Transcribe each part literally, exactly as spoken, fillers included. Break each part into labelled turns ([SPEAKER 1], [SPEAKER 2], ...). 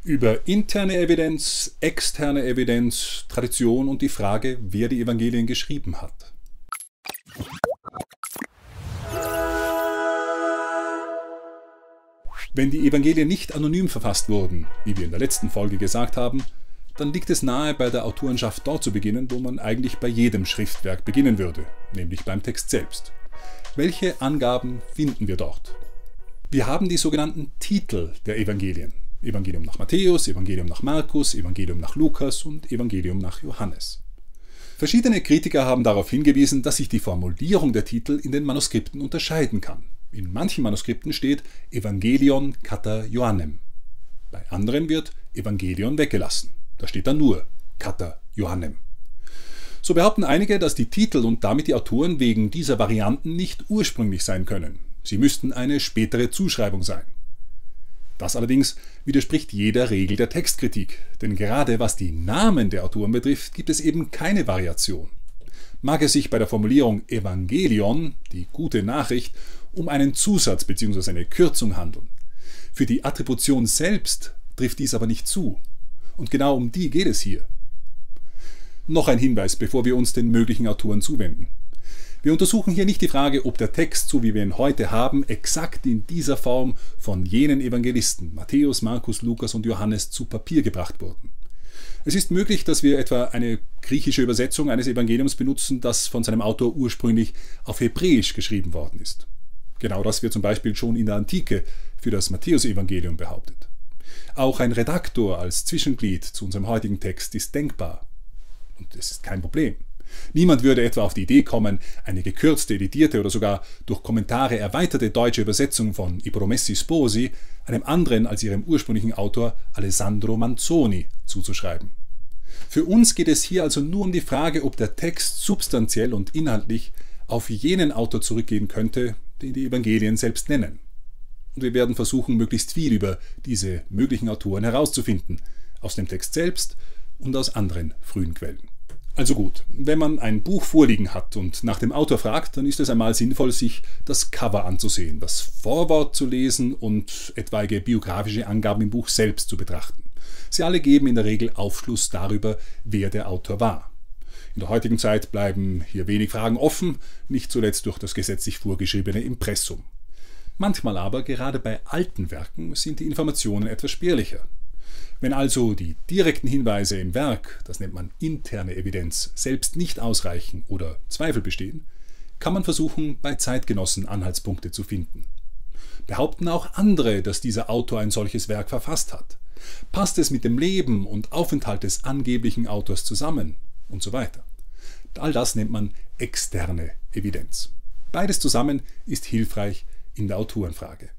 [SPEAKER 1] Über interne Evidenz, externe Evidenz, Tradition und die Frage, wer die Evangelien geschrieben hat. Wenn die Evangelien nicht anonym verfasst wurden, wie wir in der letzten Folge gesagt haben, dann liegt es nahe, bei der Autorenschaft dort zu beginnen, wo man eigentlich bei jedem Schriftwerk beginnen würde, nämlich beim Text selbst. Welche Angaben finden wir dort? Wir haben die sogenannten Titel der Evangelien. Evangelium nach Matthäus, Evangelium nach Markus, Evangelium nach Lukas und Evangelium nach Johannes. Verschiedene Kritiker haben darauf hingewiesen, dass sich die Formulierung der Titel in den Manuskripten unterscheiden kann. In manchen Manuskripten steht Evangelion kata Johannem. Bei anderen wird Evangelion weggelassen. Da steht dann nur kata Johannem. So behaupten einige, dass die Titel und damit die Autoren wegen dieser Varianten nicht ursprünglich sein können. Sie müssten eine spätere Zuschreibung sein. Das allerdings widerspricht jeder Regel der Textkritik, denn gerade was die Namen der Autoren betrifft, gibt es eben keine Variation. Mag es sich bei der Formulierung Evangelion, die gute Nachricht, um einen Zusatz bzw. eine Kürzung handeln. Für die Attribution selbst trifft dies aber nicht zu. Und genau um die geht es hier. Noch ein Hinweis, bevor wir uns den möglichen Autoren zuwenden. Wir untersuchen hier nicht die Frage, ob der Text, so wie wir ihn heute haben, exakt in dieser Form von jenen Evangelisten, Matthäus, Markus, Lukas und Johannes, zu Papier gebracht wurden. Es ist möglich, dass wir etwa eine griechische Übersetzung eines Evangeliums benutzen, das von seinem Autor ursprünglich auf Hebräisch geschrieben worden ist. Genau das wird zum Beispiel schon in der Antike für das Matthäus-Evangelium behauptet. Auch ein Redaktor als Zwischenglied zu unserem heutigen Text ist denkbar. Und es ist kein Problem. Niemand würde etwa auf die Idee kommen, eine gekürzte, editierte oder sogar durch Kommentare erweiterte deutsche Übersetzung von I Promessi Sposi einem anderen als ihrem ursprünglichen Autor Alessandro Manzoni zuzuschreiben. Für uns geht es hier also nur um die Frage, ob der Text substanziell und inhaltlich auf jenen Autor zurückgehen könnte, den die Evangelien selbst nennen. Und wir werden versuchen, möglichst viel über diese möglichen Autoren herauszufinden, aus dem Text selbst und aus anderen frühen Quellen. Also gut, wenn man ein Buch vorliegen hat und nach dem Autor fragt, dann ist es einmal sinnvoll, sich das Cover anzusehen, das Vorwort zu lesen und etwaige biografische Angaben im Buch selbst zu betrachten. Sie alle geben in der Regel Aufschluss darüber, wer der Autor war. In der heutigen Zeit bleiben hier wenig Fragen offen, nicht zuletzt durch das gesetzlich vorgeschriebene Impressum. Manchmal aber, gerade bei alten Werken, sind die Informationen etwas spärlicher. Wenn also die direkten Hinweise im Werk, das nennt man interne Evidenz, selbst nicht ausreichen oder Zweifel bestehen, kann man versuchen, bei Zeitgenossen Anhaltspunkte zu finden. Behaupten auch andere, dass dieser Autor ein solches Werk verfasst hat? Passt es mit dem Leben und Aufenthalt des angeblichen Autors zusammen? Und so weiter. All das nennt man externe Evidenz. Beides zusammen ist hilfreich in der Autorenfrage.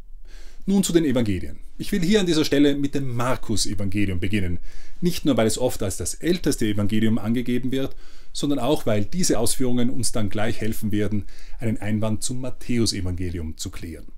[SPEAKER 1] Nun zu den Evangelien. Ich will hier an dieser Stelle mit dem Markus-Evangelium beginnen. Nicht nur, weil es oft als das älteste Evangelium angegeben wird, sondern auch, weil diese Ausführungen uns dann gleich helfen werden, einen Einwand zum Matthäus-Evangelium zu klären.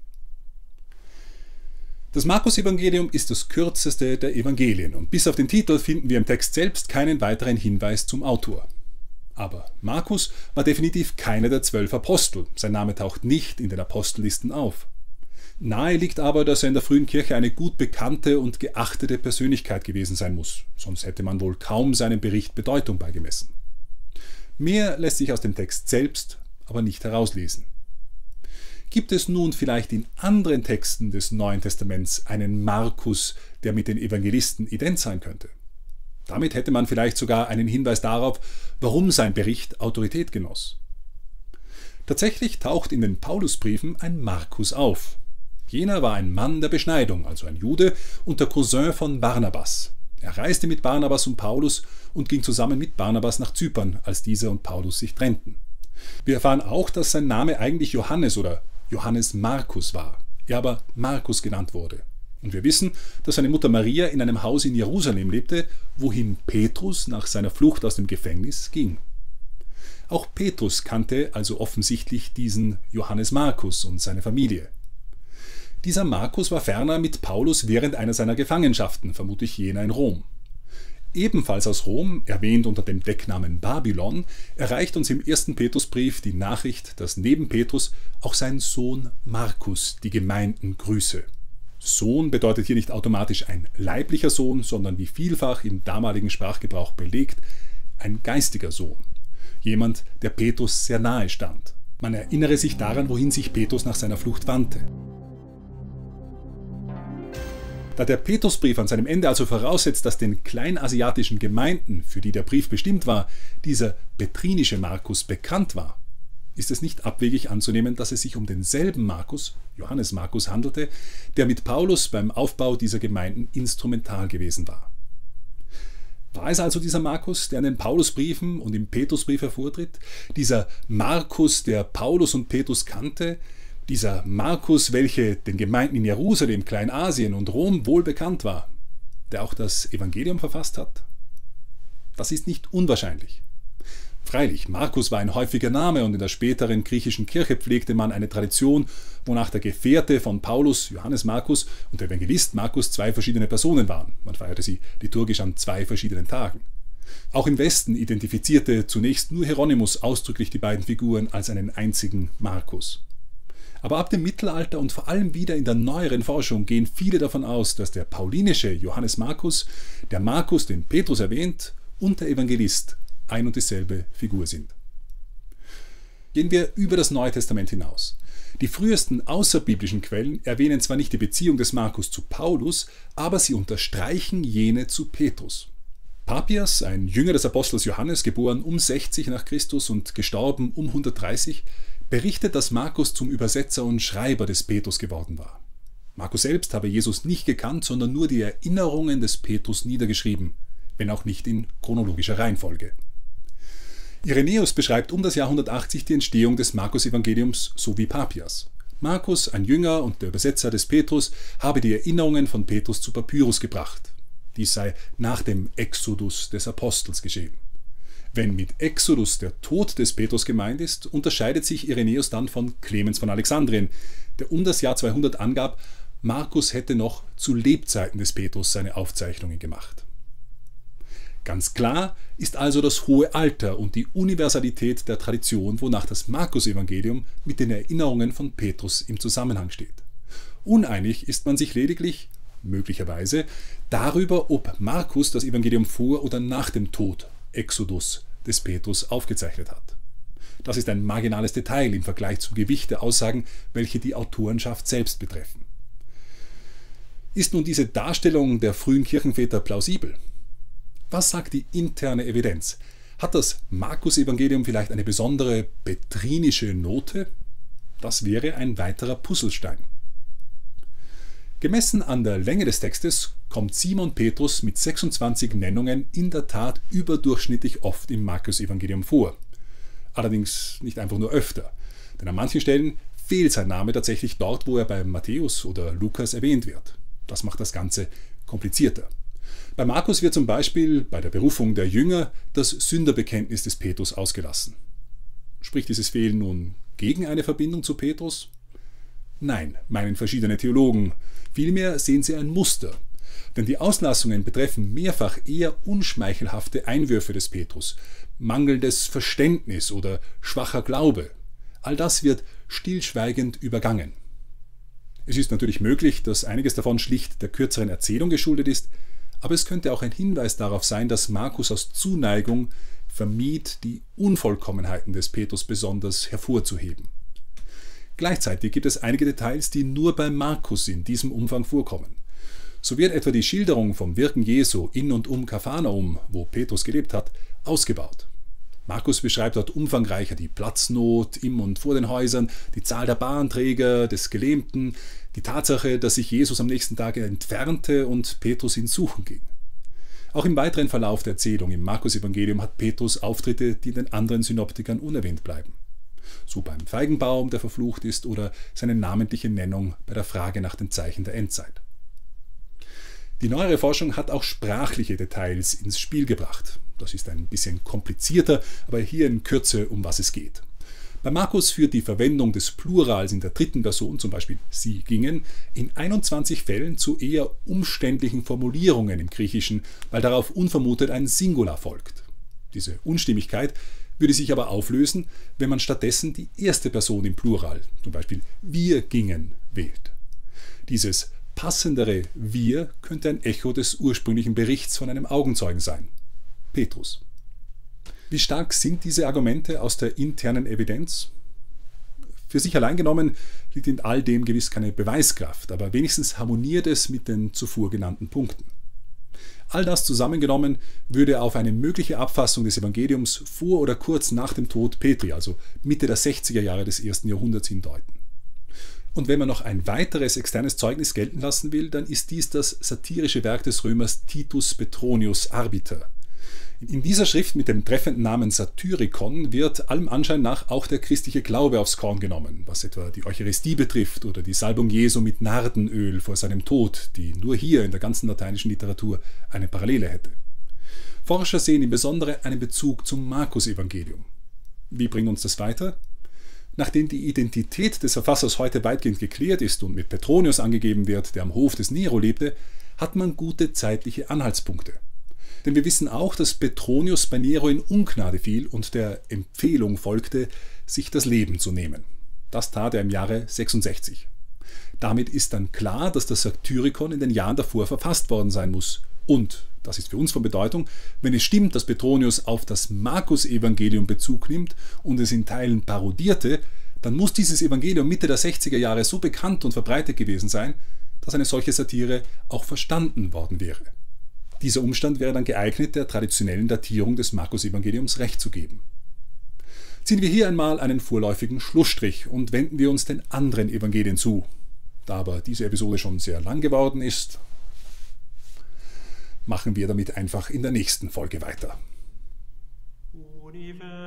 [SPEAKER 1] Das Markus-Evangelium ist das kürzeste der Evangelien und bis auf den Titel finden wir im Text selbst keinen weiteren Hinweis zum Autor. Aber Markus war definitiv keiner der zwölf Apostel. Sein Name taucht nicht in den Apostellisten auf. Nahe liegt aber, dass er in der frühen Kirche eine gut bekannte und geachtete Persönlichkeit gewesen sein muss, sonst hätte man wohl kaum seinem Bericht Bedeutung beigemessen. Mehr lässt sich aus dem Text selbst aber nicht herauslesen. Gibt es nun vielleicht in anderen Texten des Neuen Testaments einen Markus, der mit den Evangelisten ident sein könnte? Damit hätte man vielleicht sogar einen Hinweis darauf, warum sein Bericht Autorität genoss. Tatsächlich taucht in den Paulusbriefen ein Markus auf. Jener war ein Mann der Beschneidung, also ein Jude und der Cousin von Barnabas. Er reiste mit Barnabas und Paulus und ging zusammen mit Barnabas nach Zypern, als dieser und Paulus sich trennten. Wir erfahren auch, dass sein Name eigentlich Johannes oder Johannes Markus war, er aber Markus genannt wurde. Und wir wissen, dass seine Mutter Maria in einem Haus in Jerusalem lebte, wohin Petrus nach seiner Flucht aus dem Gefängnis ging. Auch Petrus kannte also offensichtlich diesen Johannes Markus und seine Familie. Dieser Markus war ferner mit Paulus während einer seiner Gefangenschaften, vermutlich jener in Rom. Ebenfalls aus Rom, erwähnt unter dem Decknamen Babylon, erreicht uns im ersten Petrusbrief die Nachricht, dass neben Petrus auch sein Sohn Markus die Gemeinden grüße. Sohn bedeutet hier nicht automatisch ein leiblicher Sohn, sondern wie vielfach im damaligen Sprachgebrauch belegt, ein geistiger Sohn. Jemand, der Petrus sehr nahe stand. Man erinnere sich daran, wohin sich Petrus nach seiner Flucht wandte. Da der Petrusbrief an seinem Ende also voraussetzt, dass den kleinasiatischen Gemeinden, für die der Brief bestimmt war, dieser betrinische Markus bekannt war, ist es nicht abwegig anzunehmen, dass es sich um denselben Markus, Johannes Markus, handelte, der mit Paulus beim Aufbau dieser Gemeinden instrumental gewesen war. War es also dieser Markus, der in den Paulusbriefen und im Petrusbrief hervortritt? Dieser Markus, der Paulus und Petrus kannte? Dieser Markus, welcher den Gemeinden in Jerusalem, Kleinasien und Rom wohl bekannt war, der auch das Evangelium verfasst hat? Das ist nicht unwahrscheinlich. Freilich, Markus war ein häufiger Name und in der späteren griechischen Kirche pflegte man eine Tradition, wonach der Gefährte von Paulus, Johannes Markus, und der Evangelist Markus zwei verschiedene Personen waren. Man feierte sie liturgisch an zwei verschiedenen Tagen. Auch im Westen identifizierte zunächst nur Hieronymus ausdrücklich die beiden Figuren als einen einzigen Markus. Aber ab dem Mittelalter und vor allem wieder in der neueren Forschung gehen viele davon aus, dass der paulinische Johannes Markus, der Markus, den Petrus erwähnt, und der Evangelist ein und dieselbe Figur sind. Gehen wir über das Neue Testament hinaus. Die frühesten außerbiblischen Quellen erwähnen zwar nicht die Beziehung des Markus zu Paulus, aber sie unterstreichen jene zu Petrus. Papias, ein Jünger des Apostels Johannes, geboren um sechzig nach Christus und gestorben um hundertdreißig, berichtet, dass Markus zum Übersetzer und Schreiber des Petrus geworden war. Markus selbst habe Jesus nicht gekannt, sondern nur die Erinnerungen des Petrus niedergeschrieben, wenn auch nicht in chronologischer Reihenfolge. Irenäus beschreibt um das Jahr hundertachtzig die Entstehung des Markus-Evangeliums so wie Papias. Markus, ein Jünger und der Übersetzer des Petrus, habe die Erinnerungen von Petrus zu Papyrus gebracht. Dies sei nach dem Exodus des Apostels geschehen. Wenn mit Exodus der Tod des Petrus gemeint ist, unterscheidet sich Irenäus dann von Clemens von Alexandrien, der um das Jahr zweihundert angab, Markus hätte noch zu Lebzeiten des Petrus seine Aufzeichnungen gemacht. Ganz klar ist also das hohe Alter und die Universalität der Tradition, wonach das Markus-Evangelium mit den Erinnerungen von Petrus im Zusammenhang steht. Uneinig ist man sich lediglich, möglicherweise, darüber, ob Markus das Evangelium vor oder nach dem Tod, Exodus, des Petrus aufgezeichnet hat. Das ist ein marginales Detail im Vergleich zum Gewicht der Aussagen, welche die Autorenschaft selbst betreffen. Ist nun diese Darstellung der frühen Kirchenväter plausibel? Was sagt die interne Evidenz? Hat das Markus-Evangelium vielleicht eine besondere betrinische Note? Das wäre ein weiterer Puzzlestein. Gemessen an der Länge des Textes kommt Simon Petrus mit sechsundzwanzig Nennungen in der Tat überdurchschnittlich oft im Markus-Evangelium vor. Allerdings nicht einfach nur öfter, denn an manchen Stellen fehlt sein Name tatsächlich dort, wo er bei Matthäus oder Lukas erwähnt wird. Das macht das Ganze komplizierter. Bei Markus wird zum Beispiel bei der Berufung der Jünger das Sünderbekenntnis des Petrus ausgelassen. Spricht dieses Fehlen nun gegen eine Verbindung zu Petrus? Nein, meinen verschiedene Theologen. Vielmehr sehen sie ein Muster. Denn die Auslassungen betreffen mehrfach eher unschmeichelhafte Einwürfe des Petrus, mangelndes Verständnis oder schwacher Glaube. All das wird stillschweigend übergangen. Es ist natürlich möglich, dass einiges davon schlicht der kürzeren Erzählung geschuldet ist, aber es könnte auch ein Hinweis darauf sein, dass Markus aus Zuneigung vermied, die Unvollkommenheiten des Petrus besonders hervorzuheben. Gleichzeitig gibt es einige Details, die nur bei Markus in diesem Umfang vorkommen. So wird etwa die Schilderung vom Wirken Jesu in und um Kapharnaum, wo Petrus gelebt hat, ausgebaut. Markus beschreibt dort umfangreicher die Platznot im und vor den Häusern, die Zahl der Bahnträger, des Gelähmten, die Tatsache, dass sich Jesus am nächsten Tag entfernte und Petrus ihn suchen ging. Auch im weiteren Verlauf der Erzählung im Markus-Evangelium hat Petrus Auftritte, die in den anderen Synoptikern unerwähnt bleiben. So beim Feigenbaum, der verflucht ist, oder seine namentliche Nennung bei der Frage nach den Zeichen der Endzeit. Die neuere Forschung hat auch sprachliche Details ins Spiel gebracht. Das ist ein bisschen komplizierter, aber hier in Kürze, um was es geht. Bei Markus führt die Verwendung des Plurals in der dritten Person, zum Beispiel sie gingen, in einundzwanzig Fällen zu eher umständlichen Formulierungen im Griechischen, weil darauf unvermutet ein Singular folgt. Diese Unstimmigkeit würde sich aber auflösen, wenn man stattdessen die erste Person im Plural, zum Beispiel wir gingen, wählt. Dieses passendere Wir könnte ein Echo des ursprünglichen Berichts von einem Augenzeugen sein: Petrus. Wie stark sind diese Argumente aus der internen Evidenz? Für sich allein genommen liegt in all dem gewiss keine Beweiskraft, aber wenigstens harmoniert es mit den zuvor genannten Punkten. All das zusammengenommen würde auf eine mögliche Abfassung des Evangeliums vor oder kurz nach dem Tod Petri, also Mitte der sechziger Jahre des ersten Jahrhunderts, hindeuten. Und wenn man noch ein weiteres externes Zeugnis gelten lassen will, dann ist dies das satirische Werk des Römers Titus Petronius Arbiter. In dieser Schrift mit dem treffenden Namen Satyricon wird allem Anschein nach auch der christliche Glaube aufs Korn genommen, was etwa die Eucharistie betrifft oder die Salbung Jesu mit Nardenöl vor seinem Tod, die nur hier in der ganzen lateinischen Literatur eine Parallele hätte. Forscher sehen im Besonderen einen Bezug zum Markus-Evangelium. Wie bringt uns das weiter? Nachdem die Identität des Verfassers heute weitgehend geklärt ist und mit Petronius angegeben wird, der am Hof des Nero lebte, hat man gute zeitliche Anhaltspunkte. Denn wir wissen auch, dass Petronius bei Nero in Ungnade fiel und der Empfehlung folgte, sich das Leben zu nehmen. Das tat er im Jahre sechsundsechzig. Damit ist dann klar, dass das Satyricon in den Jahren davor verfasst worden sein muss. Und, das ist für uns von Bedeutung, wenn es stimmt, dass Petronius auf das Markus-Evangelium Bezug nimmt und es in Teilen parodierte, dann muss dieses Evangelium Mitte der sechziger Jahre so bekannt und verbreitet gewesen sein, dass eine solche Satire auch verstanden worden wäre. Dieser Umstand wäre dann geeignet, der traditionellen Datierung des Markus-Evangeliums Recht zu geben. Ziehen wir hier einmal einen vorläufigen Schlussstrich und wenden wir uns den anderen Evangelien zu. Da aber diese Episode schon sehr lang geworden ist, machen wir damit einfach in der nächsten Folge weiter. Universum.